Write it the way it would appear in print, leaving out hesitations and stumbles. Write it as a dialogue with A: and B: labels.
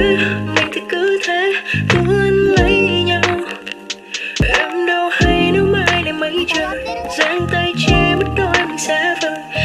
A: mình thì cứ thế cuốn lấy nhau. Em đâu hay nếu mai để mấy trời giang tay che mất đôi mình xa vời.